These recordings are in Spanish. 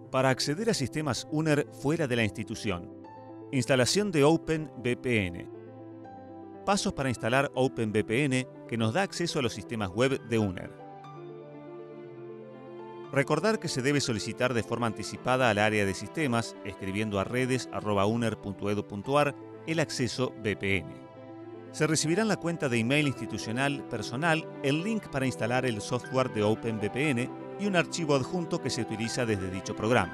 Para acceder a sistemas UNER fuera de la institución. Instalación de OpenVPN. Pasos para instalar OpenVPN que nos da acceso a los sistemas web de UNER. Recordar que se debe solicitar de forma anticipada al área de sistemas, escribiendo a redes@uner.edu.ar el acceso VPN. Se recibirá en la cuenta de email institucional personal el link para instalar el software de OpenVPN y un archivo adjunto que se utiliza desde dicho programa.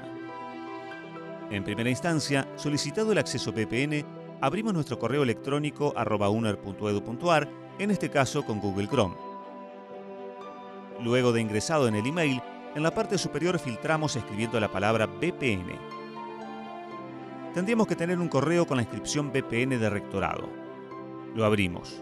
En primera instancia, solicitado el acceso VPN, abrimos nuestro correo electrónico @uner.edu.ar, en este caso con Google Chrome. Luego de ingresado en el email, en la parte superior filtramos escribiendo la palabra VPN. Tendríamos que tener un correo con la inscripción VPN de rectorado. Lo abrimos.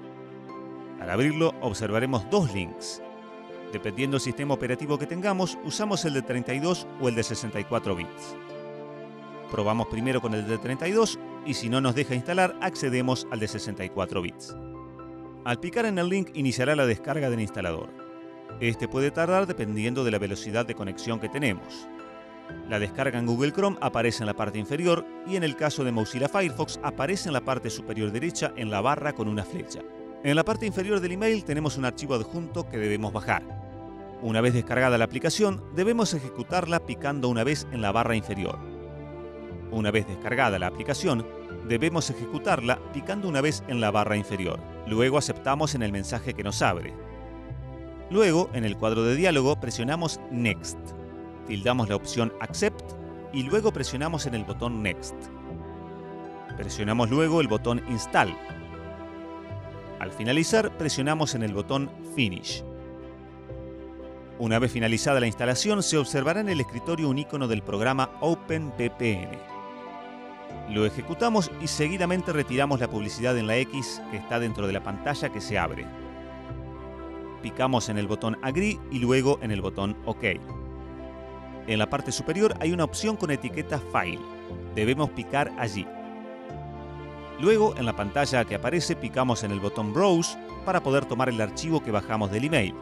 Al abrirlo, observaremos dos links. Dependiendo del sistema operativo que tengamos, usamos el de 32 o el de 64 bits. Probamos primero con el de 32 y si no nos deja instalar, accedemos al de 64 bits. Al picar en el link, iniciará la descarga del instalador. Este puede tardar dependiendo de la velocidad de conexión que tenemos. La descarga en Google Chrome aparece en la parte inferior y en el caso de Mozilla Firefox aparece en la parte superior derecha en la barra con una flecha. En la parte inferior del email tenemos un archivo adjunto que debemos bajar. Una vez descargada la aplicación, debemos ejecutarla picando una vez en la barra inferior. Una vez descargada la aplicación, debemos ejecutarla picando una vez en la barra inferior. Luego aceptamos en el mensaje que nos abre. Luego, en el cuadro de diálogo, presionamos Next. Tildamos la opción Accept y luego presionamos en el botón Next. Presionamos luego el botón Install. Al finalizar, presionamos en el botón Finish. Una vez finalizada la instalación, se observará en el escritorio un icono del programa OpenVPN. Lo ejecutamos y seguidamente retiramos la publicidad en la X que está dentro de la pantalla que se abre. Picamos en el botón Agree y luego en el botón OK. En la parte superior hay una opción con etiqueta File. Debemos picar allí. Luego, en la pantalla que aparece, picamos en el botón Browse para poder tomar el archivo que bajamos del email.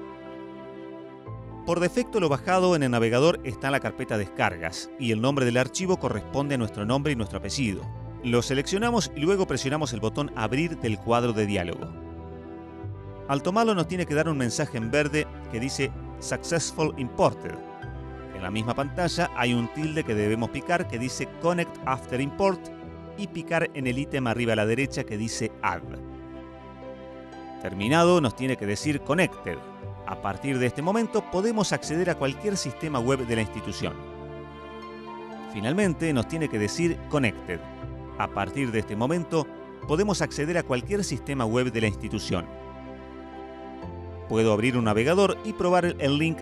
Por defecto, lo bajado en el navegador está en la carpeta Descargas y el nombre del archivo corresponde a nuestro nombre y nuestro apellido. Lo seleccionamos y luego presionamos el botón Abrir del cuadro de diálogo. Al tomarlo nos tiene que dar un mensaje en verde que dice Successful Imported. En la misma pantalla hay un tilde que debemos picar que dice Connect After Import y picar en el ítem arriba a la derecha que dice Add. Terminado nos tiene que decir Connected. A partir de este momento podemos acceder a cualquier sistema web de la institución. Finalmente nos tiene que decir Connected. A partir de este momento podemos acceder a cualquier sistema web de la institución. Puedo abrir un navegador y probar el link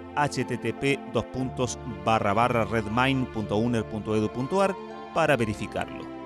http://redmine.uner.edu.ar para verificarlo.